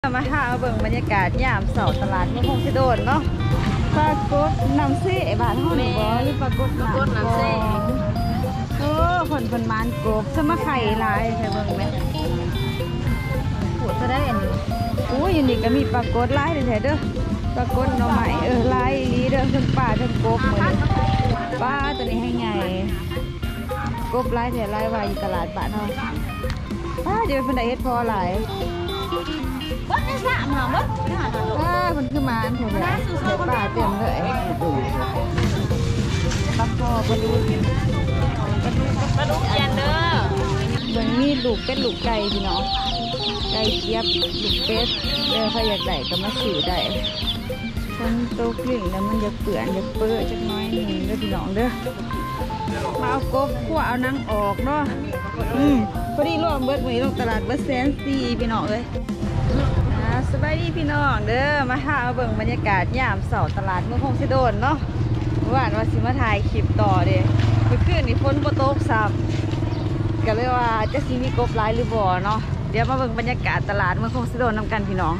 มาหาเบิ่งบรรยากาศยามเสาร์ตลาดเมืองคงสิโดนเนาะปรากฏน้ำเซ่บาทเท่านี้บ่หรือปรากฏน้ำเซ่คนมานกบสมาไข่ลายใช่เบิ่งไหมปวดจะได้อันนี้อู้ยนี่ก็มีปรากฏลายแท้เด้อปรากฏหน่อไม้ลายนี้เด้อทั้งป่าทั้งกบเหมือนป้าตัวนี้ให้ไงกบลายแท้ลายว่าอยู่ตลาดบ้านเฮาป้าเดี๋ยวเพิ่นได้เฮ็ดพอหลายวัดในสระหมาวัดมันคือมาอันเถอะเลยเดี๋ยวป่าเต็มเลยปักคอปลาดุกยันเด้อเบิ่งมีลูกเป็ดลูกไก่พี่น้องไก่เจี๊ยบลูกเป็ดเด้อใครอยากได้ก็มาซื้อได้คนโตกลิ่งแล้วมันจะเปื่อนจะเปื้อจักน้อยหนึ่งเด้อพี่น้องเด้อมาเอากบขั่วเอานังออกเนาะพอดีรวมเบิดมือลงตลาดเบิด140,000พี่น้องเลยสบายดีพี่น้องเด้อมาหาเบิ่งบรรยากาศยามเสาร์ตลาดเมืองคงสิโดนเนาะว่าสิมาถ่ายคลิปต่อเด้เมื่อคืนนี่ฝนบ่ตกซ้ำก็เลยว่าจะสิมีกบหลายหรือบ่เนาะเดี๋ยวมาเบิ่งบรรยากาศตลาดเมืองคงสิโดนนำกันพี่น้อง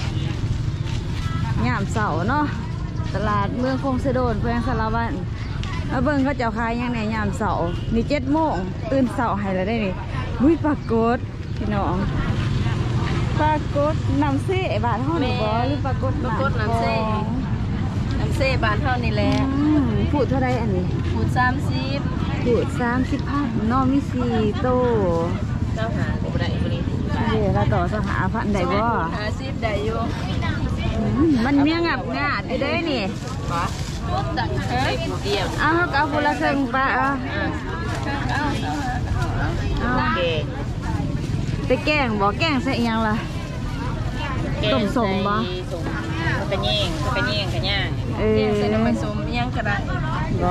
ยามเสาร์เนาะตลาดเมืองคงสิโดนเพื่อนสารวัตรมาเบิ่งเขาเจ้าขายยังไงยามเสาร์นี่7 โมงตื่นเสาร์ให้แล้วได้นี่อุ้ยปรากฏพี่น้องปรากฏน้ำเซ่บาทเท่านี้บ่หรือปรากฏน้ำเซ่บานเท่านี้แหละพูดเท่าไรอันนี้พูด30 พูด30,000น้องมี4 โตเจ้าหาก็ได้บ่นี่เราต่อสหพันธ์ได้บ่ 50ได้อยู่มันเมียงับงาดอยู่ได้นี่เอาเอาคนละครึ่งปะไปแกงบ่แกงใส่ยังล่ะต้มสมบ่ไปแย่งกันย่างใส่น้ำมันส้มย่างก็ได้บ่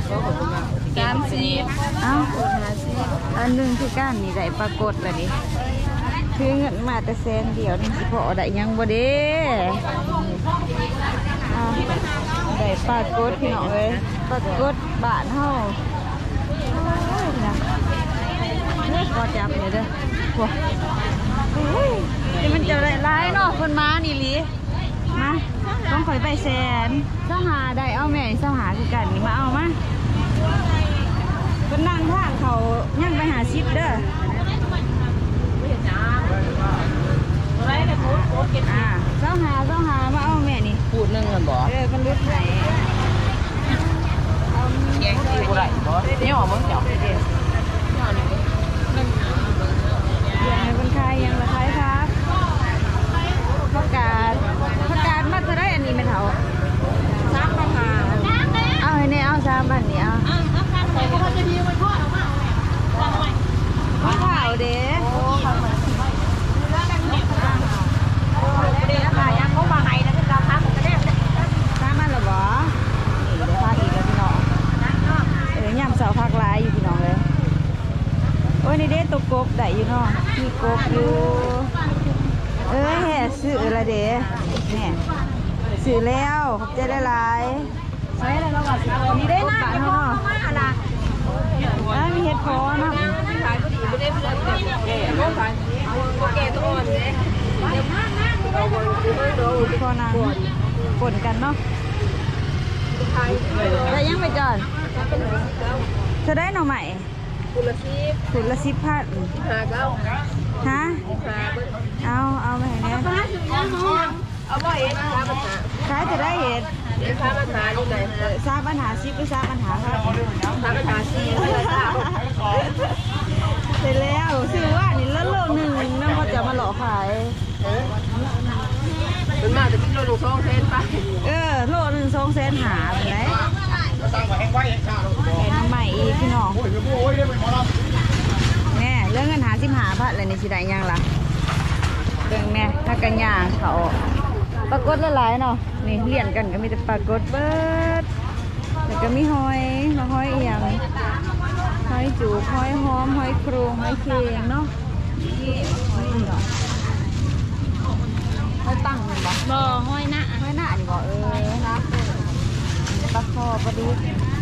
30 เอ้าอันนึงคือก้านนี่ได้ปรากฏแล้วนี่คือเงินมาแต่แสนเดียวนี่สิพอได้ยังบ่เด้ได้ปรากฏพี่น้องเอ้ยปรากฏบ้านเฮาก็จับเลยเด้อว้าวนี่มันจะได้ร้ายเนาะคนมานี่ลีมาต้องคอยไปแสนเจ้าหาได้เอาแม่เจ้าหาคือกันนี่มาเอามาคนนั่งทางเขาย่างไปหาชิปเด้อเจ้าหามาเอาแม่นี่พูดนึงกันบ่กันลึกไหนแกงที่บ่ได้บ่เนี่ยมึงเจ้าเป็นใครยังละใครครับประกาศมาจะได้อันนี้ไหมเถา 3ราคาเอาให้เนี่ยเอา3 บาทนี่เอาเขาจะดีไว้พ่อออกมาข้าวเด้ค่ะยังเขามาให้นะคือราคาของกระเด็น 3 บาทหรอบ่นี่เดี๋ยวพาอีกแล้วพี่น้องย่ำเสาพักลายอยู่พี่น้องเลยโอ้ยนี่เด้ตกกบได้อยู่เนาะมีกบอยู่แห่ซื้อละเด้เนี่ยซื้อแล้วขอบใจได้หลายใช้แล้วเราก็นี่ได้นะเห็ดพอมาล่ะมีเห็ดพอเนาะขายก็ดีไม่ได้เพื่อนก็ขายเอาแก่ตัวอ่อนเลยเดี๋ยวพอนางปนกันเนาะแต่ยังไม่จอดจะได้หน่อใหม่คุณละ10,000 ฮะเอาไปไหนเนี่ยเอาบ่เห็ดขายจะได้เห็ดค่าปัญหานี่ไหนทราบปัญหาซิปหรือทราบปัญหาครับค่าปัญหาซีเสร็จแล้วซื้อว่านี่ละโลนึงน้ำก็จะมาหลอกขายเป็นมาจะกินโลนึง2 เซนไปโลนึง2 เซนหาไปไหนน้ำใหม่อีกพี่น้องแม่เรื่องเงิน55,000อะไรในสิได้ยังล่ะเรื่องแม่ถ้ากันยาเขาปรากฏหลายๆเนาะนี่เลี้ยนกันก็มีแต่ปรากฏเบิดแล้วก็มีหอยมาหอยเอียงหอยจูบหอยหอมหอยโครงหอยเค็งเนาะหอยตั้งเลยบ่หอยหน้านี่บ่นะปลาคอปลาดุก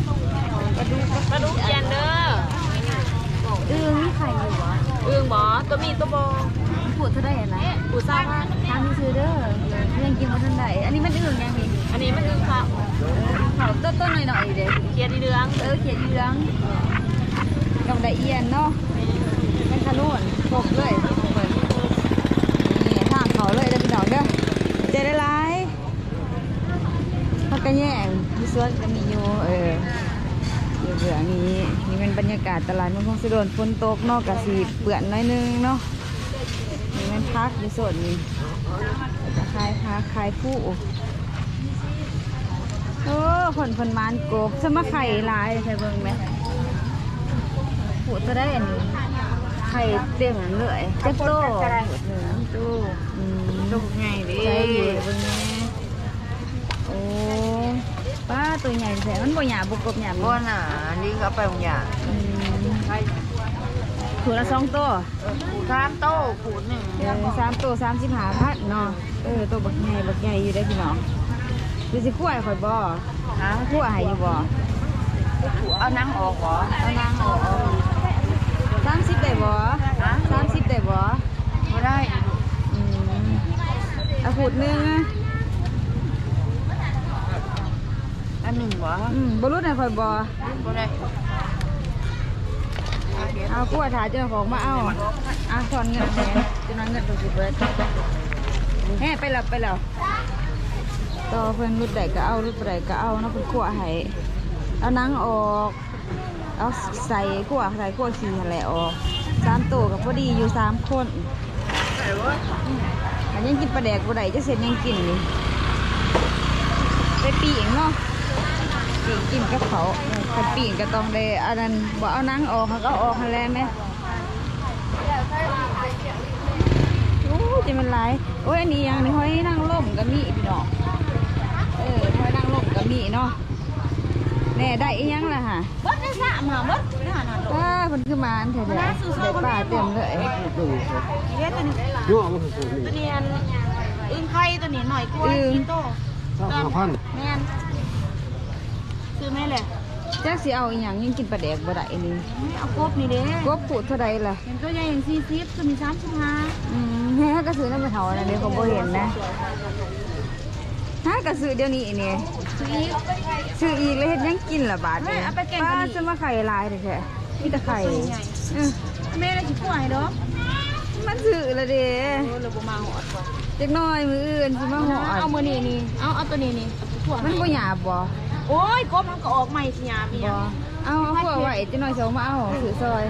ยันเด้อมีไข่อยู่บ่บ่ตัวมีตัวบ่ไข่ขูดเท่าได้นะขูดเศร้าว่าทางที่ซื้อเด้อยังกินมาทันใดอันนี้มันอื่นยังมีอันนี้มันอื่นค่ะเขาต้นหน่อยๆเด็กเขียดเหลืองเขียดเหลืองดอกไดเอียนเนาะเป็นขนุนพกเลยนี่ทางเขาเลยเด้อพี่น้องเด้อเจได้ร้ายพักกันแย่งที่สวนก็มีอยู่เบื่อนี้นี่เป็นบรรยากาศตลาดมันคงสะดวกฝนตกนอกกระสีเปื่อนน้อยนึงเนาะนี่มันพักในส่วนนี้จะขายพักขายผู้คนมานโกบจะมาไข่ลายใช่เบิ่งไหมผู้จะได้อันนี้ไข่เต็มเลยเจ็บโตลูกไงดิใช่อยู่เบิ่งนี้โอ้ป้าตัวใหญ่แท้มันบ่หยาบกบหยาบบ่น่ะนี่ก็ไปบ่หยาขูดละ2ตัว3ตัวขูด13ตัว35,000เนาะตัวบักใหญ่อยู่ได้พี่น้องดูสิคั่วข่อยบ่คั่วให้อยู่บ่เอานังออกบ่เอานังออก30ได้บ่30ได้บ่บ่ได้เอาขูด1อัน1บ่บ่รู้ได้ข่อยบ่ได้เอาขวดถาเจ้าของมาเอาถอนเงินแทนจะนอนเงินตัวสิเบิร์ดแห่ไปแล้วต่อเพื่อนรุดใดก็เอารุดใดก็เอาเนาะเป็นขวดให้เอานังออกเอาใส่ขวดขี้แหละออก3ตัวกับพอดีอยู่3คนอันยังกินปลาแดกบ่ได้จะเสร็จยังกินนี่ไปปีกเนาะปีกกินกับเขาขันปีกก็ต้องได้อันนั้นบ่เอานังออกเขาก็ออกแล้วไหมโอ้จะมันไรโอ้ยอันนี้ยังนี่ห้อยนั่งล่มกับมีพี่น้องห้อยนั่งล่มกับมีเนาะแน่ได้อียังล่ะฮะบดได้สะมาบดน่าคนขึ้นมาแถวๆได้ป่าเต็มเลยตัวนี้อึ้งไข่ตัวนี้หน่อยกว่ากิโต5,000แม่นซื้อแม่เลยจักสิเอาอย่างยังกินปลาแดกบ่ได้นี่เอากบนี่เด้กบปูดเท่าไรล่ะเห็นตัวใหญ่อย่าง40ก็มี35แฮ่ก็ซื้อน้ำไปเถานะเดี๋ยวเขาบ่เห็นนะฮะก็ซื้อเดี๋ยวนี้นี่ซื้ออีกแล้วเห็นยังกินละบาทนี่ป้าจะมาไข่ลายแท้ๆมีแต่ไข่แม่ได้สิป่วยเด้อมันซื้อละเด้เราบ่มาหอดกว่าจักน้อยมืออื่นสิมาหอดเอามือนี่เอาตัวนี้มันบ่หยาบบ่โอ้ยกบมันก็ออกใหม่สิยาพี่เอาพวกไว้จะหน่อย2มาเอาถือซอย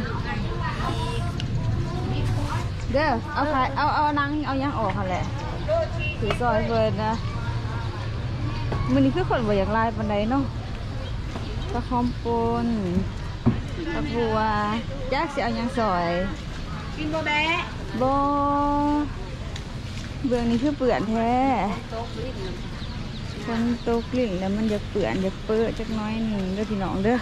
เด้อเอานังเอายังออกค่ะแหละถือซอยเพิ่นนะมันนี่คือคนบ่อยากลายปานใดเนาะปลาคอมปนปลาบัวจักสิเอายังซอยกินบ่ได้บ่เบื้องนี้คือเปื่อนแท้คนโตกลิ่งแล้วมันจะเปื่อนจะเปื้อจักน้อยหนึ่งเด้อพี่น้องเด้อ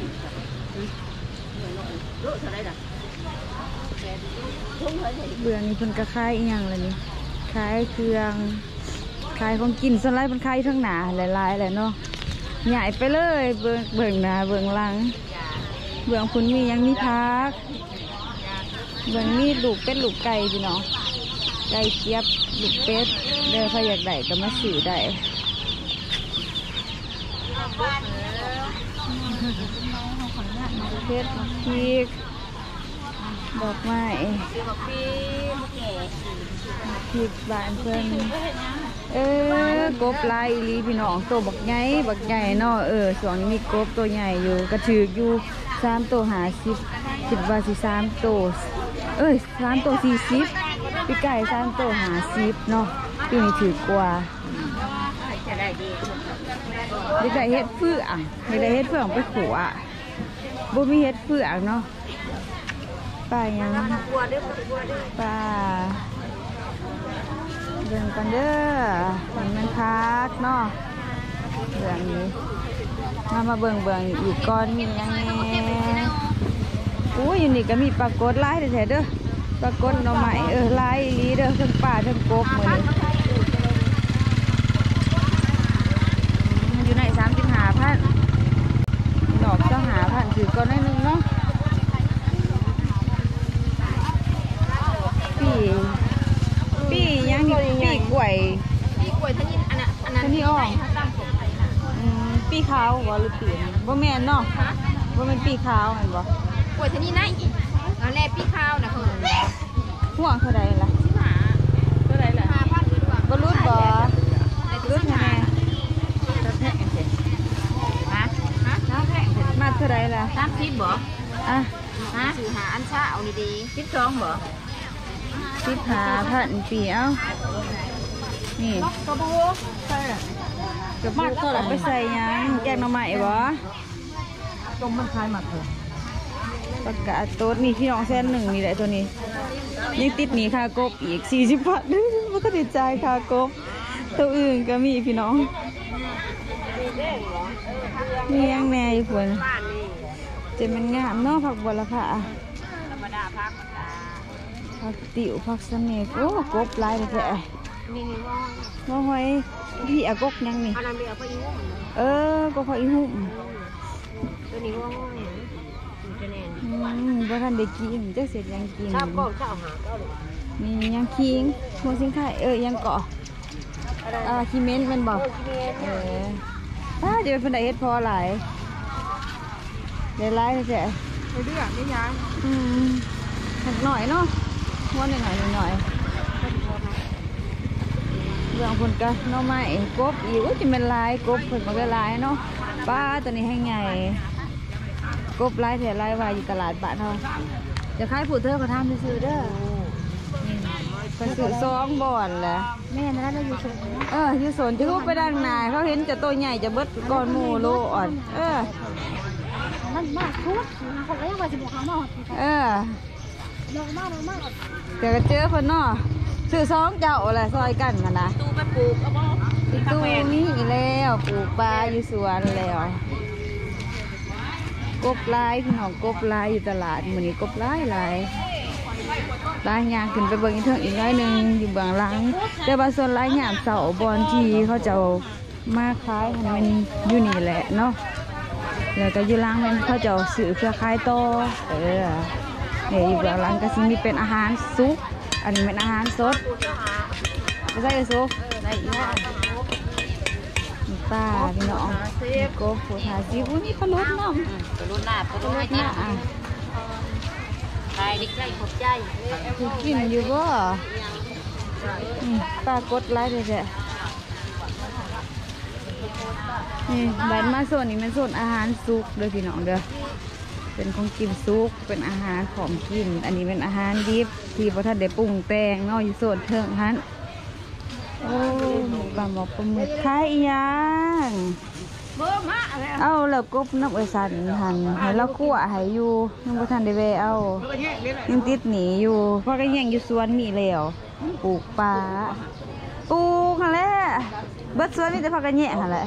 เบื่อนี่เพิ่นก็คายอีหยังเลยนี่คายเครื่องคายของกินส่วนไรเป็นคายทั้งหนาหลายๆแหละเนาะใหญ่ไปเลยเบื้องหน้าเบื้องหลังเบื้องคุณมียังมีพักเบื้องมีลูกเป็ดลูกไก่พี่น้องไก่เจี๊ยบลูกเป็ดเด้อใครอยากได้ก็มาซื้อได้เพชรพริกดอกไม้พริกบานเพิ่นกบลายลีพี่น้องตัวบักใหญ่เนาะส่วนนี้มีกบตัวใหญ่อยู่กระถืออยู่3ตัว50คิดว่าสิ3ตัว3ตัว40ปีไก่3ตัว50เนาะปีนี้ถือกว่าเด็กได้เฮ็ดเฟืองไปขัวบ่มีเฮ็ดเฟืองเนาะปลายังปลาเดินกันเด้อมันคักเนาะเรื่องนี้มาเบิ่งอีกก้อนมียังไงอยู่นี่ก็มีปลากดลายแท้ๆเด้อปลากดหน่อไม้ลายอีหลีเด้อทั้งปลาทั้งกบมื้อนี้อยู่ใน35,000ดอก25,000ถือก้อนได้นึงเนาะพี่ปีขาวบ่หรือปีบ่แม่นเนาะบ่แม่นปีขาวเห็นบ่ปวดที่นี่น่าอีกแล้วแลปีข้าวนะคุณห่วงเท่าใดล่ะเท่าไหร่ล่ะบ่รู้บ่รู้แน่จะแพงสิฮะน้าแพงสิมาเท่าใดล่ะ 30บ่อ่ะฮะสิหาอันเช้าเอาดีๆ12บ่ 15,000ปีเอ้านี่กระบูใช่กับมากเท่าไหร่ไปใส่ยังแกงหน่อไม้บ่จมมันคลายหมักเถอะประกาศโต๊ดนี่พี่น้อง100,000นี่แหละตัวนี้ยังติดหนีค่ากบอีก40 บาทมันก็ติดใจค่ากบตัวอื่นก็มีพี่น้องมียังแน่อยู่เพิ่นจะมันงามเนาะผักบัวละค่ะธรรมดาผักติ๋วผักสะเม็ดโอ้กบลายเลยแท้นี่ว่าหอยพี่อากกยังนี่อันนั้นเอาไปอีหุ่มก็พออีหุ่มตัวนี้ว่าจะแน่นบ่ทันได้กินจักเสร็จยังกินชอบก็ชอบหาก็เลยนี่ยังคิงหัวสิงไข่ยังเกาะขี้เม้นมันบอกเดี๋ยวเป็นไดเฮ็ดพอหลายเดี๋ยวไล่แท้เรื่องนี่ยังหน่อยเนาะหัวหน่อยเรื่องคนก็น้องไม้กบอีกจะเป็นลายกบเพิ่นมันก็ลายเนาะป้าตัวนี้ให้ไงกบลายแถวลายวายอยู่ตลาดบ้านเราจะขายผู้เธอมาทำซื้อเด้อเป็นซื้อ2 บ่อนแหละแม่นั่นเราอยู่โซนอยู่โซนจะเขาไปดังนายเขาเห็นจะตัวใหญ่จะเบิดก้อนหมูโลอ่อนนั่นมากทุกคนก็ยังมา16 ครั้งมากลงมากแต่ก็เจอคนเนาะซื้อ2 เจ้าแหละซอยกันกันนะตู้ไปปลูกเอาบ่ตู้นี้แล้วปลูกปลาอยู่สวนแล้วกบลายพี่น้องกบลายอยู่ตลาดมื้อนี้กบลายลายยางขึ้นไปเบิ่งอีกเทิงอีกน้อยนึงอยู่เบื้องหลังแต่ว่าส่วนลายยามเสาบอนที่เขาจะมาขายมันอยู่นี่แหละเนาะแล้วก็อยู่หลังมันเขาจะซื้อเพื่อขายต่อเนี่ยอยู่เบื้องหลังก็สิมีเป็นอาหารซุปอันนี้เป็นอาหารสดไม่ใช่ซุปได้อีกแล้วป้าพี่น้องโกโฟทาซิวุ้นี่ปลาลุดน้ำปลาลุดหน้าปลาลุดหน้าใครดิใกล้ขอบใจกินอยู่บ่ป้ากดไลค์เลยแท้นี่บ้านมาโซนนี้มันโซนอาหารซุกเด้อพี่น้องเด้อเป็นของกินซุกเป็นอาหารของกินอันนี้เป็นอาหารดิบที่พระท่านได้ปรุงแต่งเนาะอยู่โซนเทิงฮันโอ้ปลาหมอกปลาหมึกขายยังเอาแล้วกบน้ำสันหันให้เราคั่วให้อยู่ยังพระท่านได้แวเอายังติดหนีอยู่เพราะก็ยังอยู่สวนนี่แล้วปลูกปลาปลูกหั่นแหละเบิดสวนนี่แต่พักกันแย่หั่นแหละ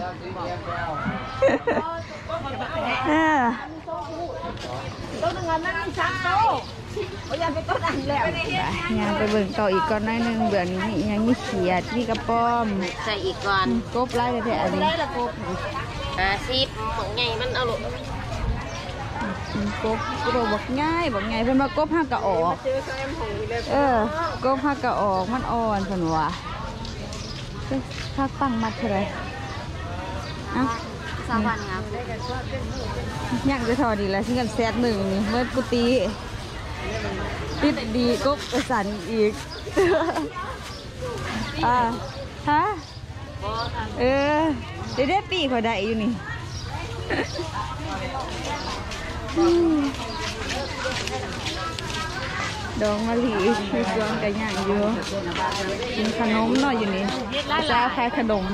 ต้นเงินนั่น3 โต๊ะยางไปต้นอันแล้วยางไปเบิ่งเก่าอีกก่อนน้อยนึงเบื่อนี้ยังมีเขียดมีกระป๋อมใส่อีกก่อนกบไล่แท้ๆอันนี้ได้ละกบ50ของใหญ่มันเอาลูกกบบอกง่ายเพิ่นว่ากบหักกะออกกบหักกะออกมันอ่อนเพิ่นว่าถ้าตั้งมัดเท่าไหร่ 3 วันครับย่างจะทอดีแล้วชิ้นกันแซด1นี่เมื่อกุฏิติดดีกบสันอีกฮะได้ปีกว่าได้อยู่นี่ดองมะลิคือดองกันอย่างอยู่กินขนมเนาะอยู่นี่เจ้าขายขนม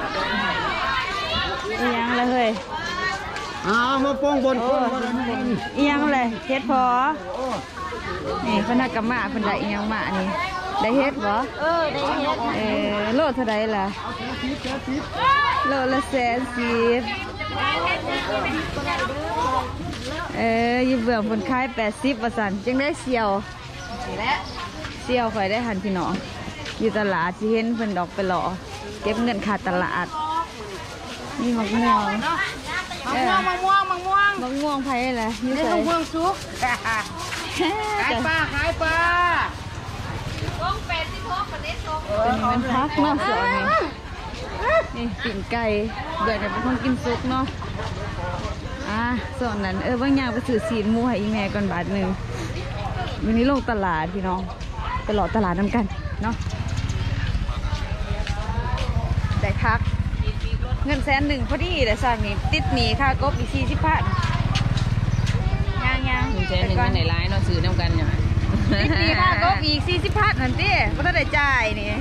ยังเลยเฮ้ยมาป้องบนยังเลยเฮ็ดพอนี่พนักกรรมะเพิ่นได้ยังมานี่ได้เฮ็ดบ่ได้เฮ็ดโลเท่าใดล่ะโลละ110อยู่เบื้องเพิ่นขาย80ว่าซั่นจังได้เสี่ยวนี่แหละเสี่ยวข่อยได้หันพี่น้องอยู่ตลาดสิเห็นเพิ่นดอกไปหล่อเก็บเงินค่าตลาดนี่มะม่วงมะม่วงไผ่แหละนี่มะม่วงซุกขายปลาต้อง86ประเด็นเป็นพักเนาะสอนนี่นี่ปิ่นไก่เบื่อเนี่ยเป็นคนกินซุกเนาะส่วนนั้นบางอย่างไปซื้อซีนหมูให้อีแม่ก่อนบาทหนึ่งวันนี้ลงตลาดพี่น้องตลอดตลาดน้ำกันเนาะได้คักเงิน100,000พอดีแต่สั่งนี่ติดหนีค่ากบอีก40,000ย่าง 100,000กันไหนร้ายเนาะซื้อน้ำกันอย่างติดหนีค่ากบอีก40,000นั่นติก็ต้องได้จ่ายนี่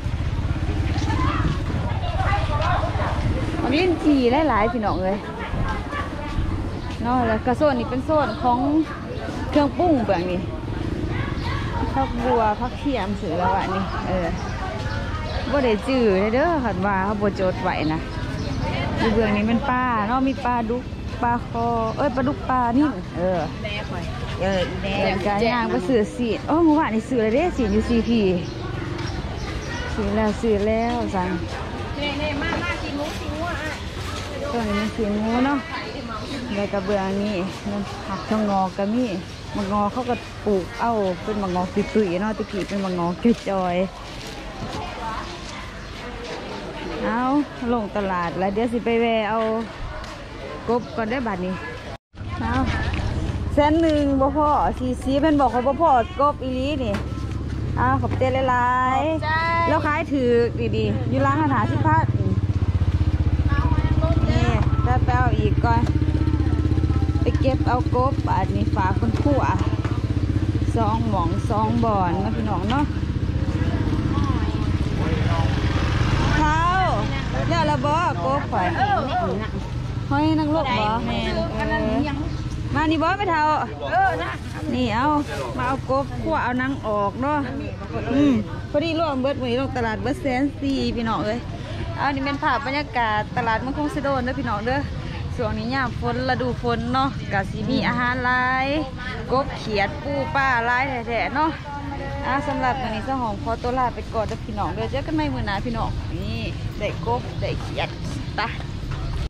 มันลิ้นจี่หลายๆพี่น้องเลยเนาะแล้วกระโซนนี่เป็นโซนของเครื่องปรุงแบบนี้ผักบัวผักเทียมสื่อแล้วอ่ะนี่บ่ได้จื้อเด้อคันว่าเขาบ่จดไว้นะอยู่เบื้องนี้เป็นปลาเนาะมีปลาดุกปลาคอปลาดุกปลานิ่มแม่ข่อยอีแม่การย่างไปซื้อสีเมื่อวานนี่ซื้อเลยเด้สีอยู่CPซื้อแล้วสั่งนี่มากินหมูตัวนี้มันสีงูเนาะแล้วก็เบื้องนี้มันผักชะงอกก็มีมะงอเขาก็ปลูกเป็นมะงอตุยๆเนาะตะกี้เป็นมะงอเกจอยลงตลาดแล้วเดี๋ยวสิไปแวะเอากบก่อนได้บัดนี้100,000บ่พอสีเป็นบอกเขาบ่พอกบอีลีนี่ขอบใจหลายๆแล้วขายถือดีๆอยู่ร้านอาหารสิพัดนี่แล้วไปเอาอีกก่อนไปเก็บเอากบอันนี้ฝากคนขั่ว2 หม่อง 2 บ่อนนะพี่น้องเนาะเขาเดี๋ยวเราบอกกบข่อยห้อยนั่งลูกบ่มานี่บ่ไม่เท่านี่มาเอากบขั่วเอานังออกเนาะพอดีร่วมเบิดวันนี้ลงตลาดเบิด140,000พี่น้องเลยนี่เป็นภาพบรรยากาศตลาดเมืองคงสิโดนเด้อพี่น้องเด้อช่วงนี้ยามฝนฤดูฝนเนาะกะสิมีอาหารหลายกบเขียดปูปลาหลายแท้ๆเนาะสำหรับวันนี้เจ้าของขอตัวลาไปก่อนเด้อพี่น้องเด้อเจอกันใหม่มื้อหน้าพี่น้องนี่ได้กบได้เขียดตะ